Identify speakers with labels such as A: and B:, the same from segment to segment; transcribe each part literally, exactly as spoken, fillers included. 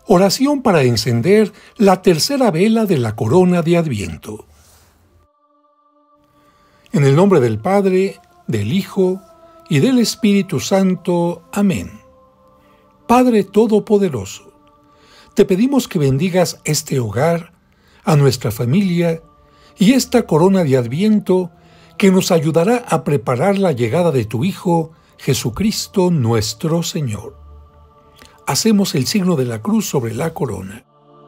A: Oración para encender la tercera vela de la corona de Adviento. En el nombre del Padre, del Hijo y del Espíritu Santo. Amén. Padre Todopoderoso, te pedimos que bendigas este hogar, a nuestra familia y esta corona de Adviento que nos ayudará a preparar la llegada de tu Hijo, Jesucristo nuestro Señor. Hacemos el signo de la cruz sobre la corona.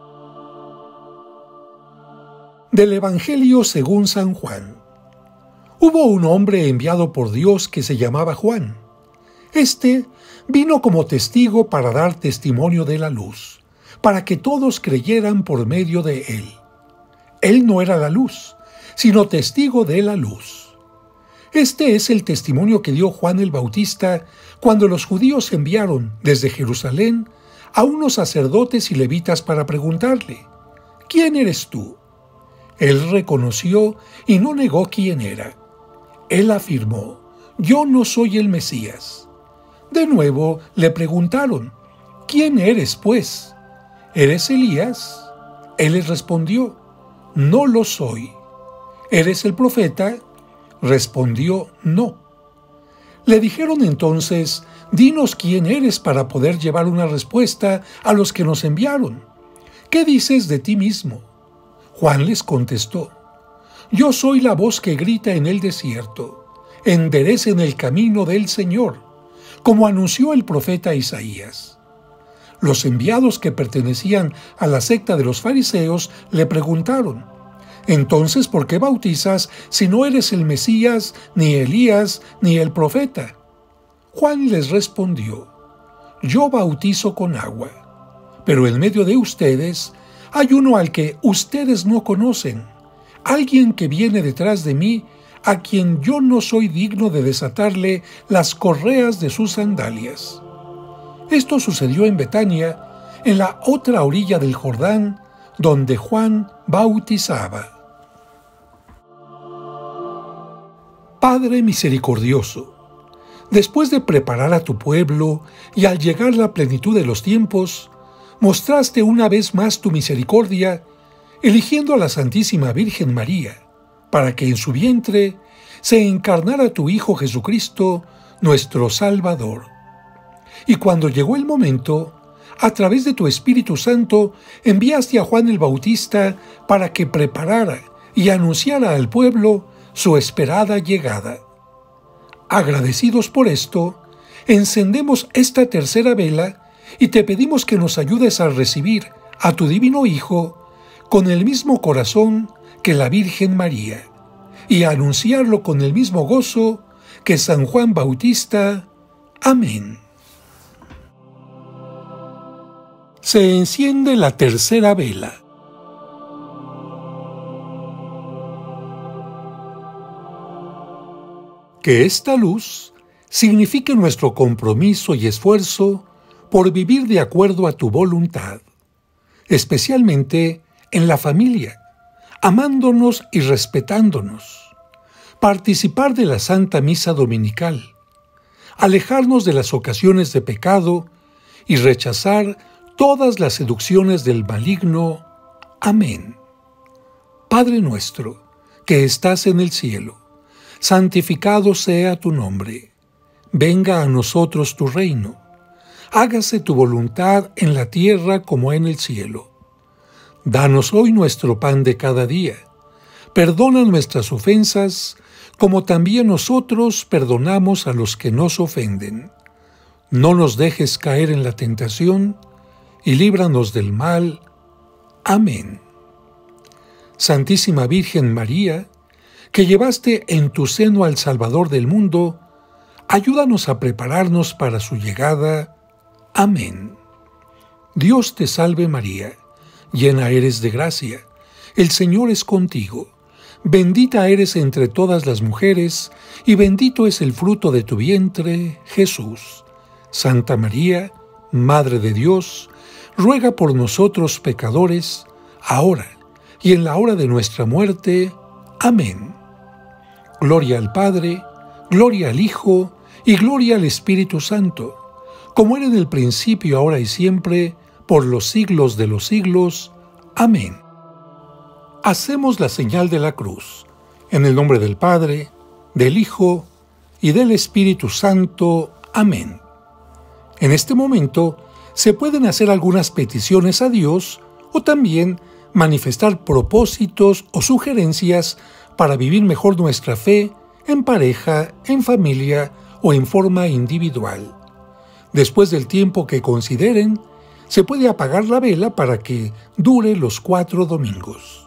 A: Del Evangelio según San Juan. Hubo un hombre enviado por Dios que se llamaba Juan. Este vino como testigo para dar testimonio de la luz, para que todos creyeran por medio de él. Él no era la luz, sino testigo de la luz. Este es el testimonio que dio Juan el Bautista cuando los judíos enviaron desde Jerusalén a unos sacerdotes y levitas para preguntarle: ¿quién eres tú? Él reconoció y no negó quién era. Él afirmó: yo no soy el Mesías. De nuevo le preguntaron: ¿quién eres, pues? ¿Eres Elías? Él les respondió: no lo soy. ¿Eres el profeta? Respondió: no. Le dijeron entonces: dinos quién eres para poder llevar una respuesta a los que nos enviaron. ¿Qué dices de ti mismo? Juan les contestó: yo soy la voz que grita en el desierto, enderecen el camino del Señor, como anunció el profeta Isaías. Los enviados que pertenecían a la secta de los fariseos le preguntaron: entonces, ¿por qué bautizas si no eres el Mesías, ni Elías, ni el profeta? Juan les respondió: yo bautizo con agua, pero en medio de ustedes hay uno al que ustedes no conocen, alguien que viene detrás de mí, a quien yo no soy digno de desatarle las correas de sus sandalias. Esto sucedió en Betania, en la otra orilla del Jordán, donde Juan bautizaba. Padre misericordioso, después de preparar a tu pueblo y al llegar la plenitud de los tiempos, mostraste una vez más tu misericordia, eligiendo a la Santísima Virgen María, para que en su vientre se encarnara tu Hijo Jesucristo, nuestro Salvador. Y cuando llegó el momento, a través de tu Espíritu Santo, enviaste a Juan el Bautista para que preparara y anunciara al pueblo su esperada llegada. Agradecidos por esto, encendemos esta tercera vela y te pedimos que nos ayudes a recibir a tu divino Hijo con el mismo corazón que la Virgen María y a anunciarlo con el mismo gozo que San Juan Bautista. Amén. Se enciende la tercera vela. Que esta luz signifique nuestro compromiso y esfuerzo por vivir de acuerdo a tu voluntad, especialmente en la familia, amándonos y respetándonos, participar de la Santa Misa Dominical, alejarnos de las ocasiones de pecado y rechazar todas las seducciones del maligno. Amén. Padre nuestro, que estás en el cielo, santificado sea tu nombre. Venga a nosotros tu reino. Hágase tu voluntad en la tierra como en el cielo. Danos hoy nuestro pan de cada día. Perdona nuestras ofensas, como también nosotros perdonamos a los que nos ofenden. No nos dejes caer en la tentación, y líbranos del mal. Amén. Santísima Virgen María, que llevaste en tu seno al Salvador del mundo, ayúdanos a prepararnos para su llegada. Amén. Dios te salve María, llena eres de gracia, el Señor es contigo. Bendita eres entre todas las mujeres, y bendito es el fruto de tu vientre, Jesús. Santa María, Madre de Dios, ruega por nosotros pecadores, ahora y en la hora de nuestra muerte. Amén. Gloria al Padre, gloria al Hijo y gloria al Espíritu Santo, como era en el principio, ahora y siempre, por los siglos de los siglos. Amén. Hacemos la señal de la cruz, en el nombre del Padre, del Hijo y del Espíritu Santo. Amén. En este momento se pueden hacer algunas peticiones a Dios o también manifestar propósitos o sugerencias para vivir mejor nuestra fe en pareja, en familia o en forma individual. Después del tiempo que consideren, se puede apagar la vela para que dure los cuatro domingos.